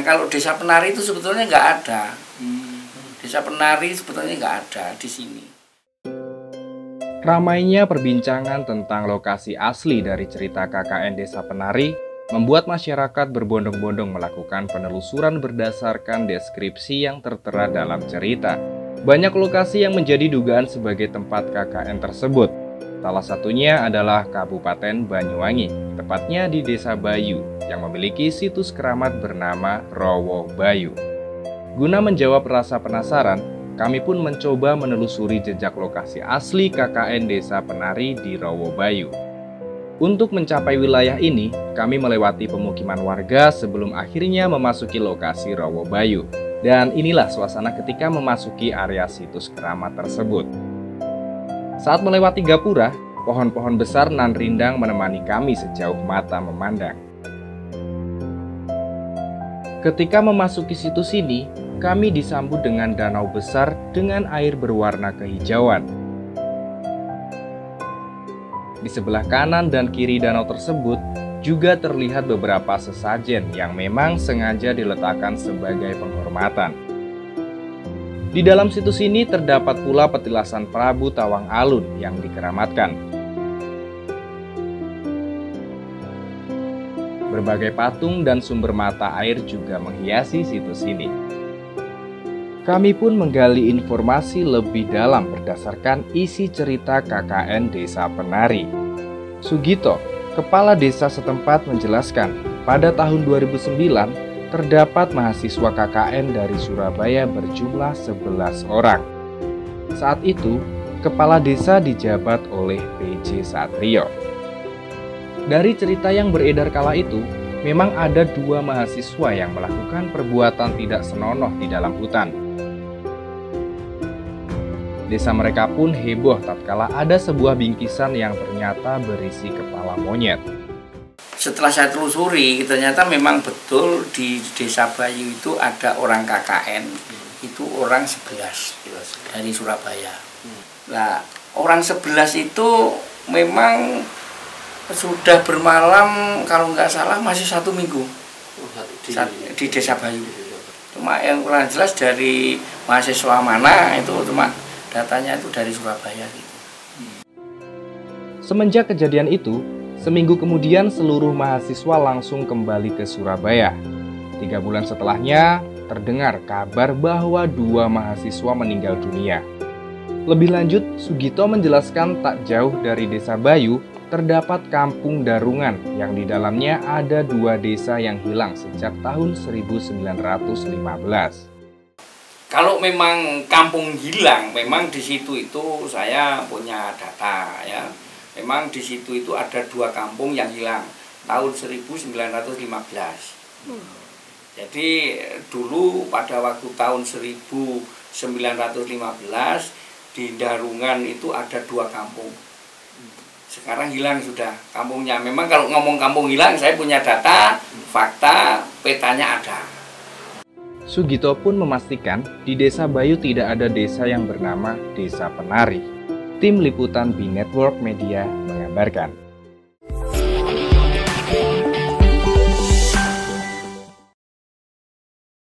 kalau Desa Penari itu sebetulnya nggak ada. Desa Penari sebetulnya nggak ada di sini. Ramainya perbincangan tentang lokasi asli dari cerita KKN Desa Penari membuat masyarakat berbondong-bondong melakukan penelusuran berdasarkan deskripsi yang tertera dalam cerita. Banyak lokasi yang menjadi dugaan sebagai tempat KKN tersebut. Salah satunya adalah Kabupaten Banyuwangi, tepatnya di Desa Bayu, yang memiliki situs keramat bernama Rowo Bayu. Guna menjawab rasa penasaran, kami pun mencoba menelusuri jejak lokasi asli KKN Desa Penari di Rowo Bayu. Untuk mencapai wilayah ini, kami melewati pemukiman warga sebelum akhirnya memasuki lokasi Rowo Bayu. Dan inilah suasana ketika memasuki area situs keramat tersebut. Saat melewati gapura, pohon-pohon besar nan rindang menemani kami sejauh mata memandang. Ketika memasuki situs ini, kami disambut dengan danau besar dengan air berwarna kehijauan. Di sebelah kanan dan kiri danau tersebut juga terlihat beberapa sesajen yang memang sengaja diletakkan sebagai penghormatan. Di dalam situs ini terdapat pula petilasan Prabu Tawang Alun yang dikeramatkan. Berbagai patung dan sumber mata air juga menghiasi situs ini. Kami pun menggali informasi lebih dalam berdasarkan isi cerita KKN Desa Penari. Sugito, kepala desa setempat, menjelaskan pada tahun 2009 terdapat mahasiswa KKN dari Surabaya berjumlah 11 orang. Saat itu, kepala desa dijabat oleh PJ Satrio. Dari cerita yang beredar kala itu, memang ada 2 mahasiswa yang melakukan perbuatan tidak senonoh di dalam hutan. Desa mereka pun heboh tatkala ada sebuah bingkisan yang ternyata berisi kepala monyet. Setelah saya telusuri, ternyata memang betul di Desa Bayu itu ada orang KKN, itu orang 11 dari Surabaya. Nah, orang 11 itu memang sudah bermalam, kalau nggak salah masih 1 minggu di Desa Bayu. Cuma yang kurang jelas dari mahasiswa mana itu, cuma datanya itu dari Surabaya gitu. Semenjak kejadian itu, seminggu kemudian seluruh mahasiswa langsung kembali ke Surabaya. 3 bulan setelahnya, terdengar kabar bahwa 2 mahasiswa meninggal dunia. Lebih lanjut, Sugito menjelaskan tak jauh dari Desa Bayu, terdapat Kampung Darungan yang di dalamnya ada 2 desa yang hilang sejak tahun 1915. Kalau memang kampung hilang, memang di situ itu saya punya data ya. Memang di situ itu ada 2 kampung yang hilang tahun 1915. Jadi dulu pada waktu tahun 1915 di Darungan itu ada 2 kampung. Sekarang hilang sudah kampungnya. Memang kalau ngomong kampung hilang, saya punya data, fakta, petanya ada. Sugito pun memastikan di Desa Bayu tidak ada desa yang bernama Desa Penari. Tim Liputan B Network Media mengabarkan.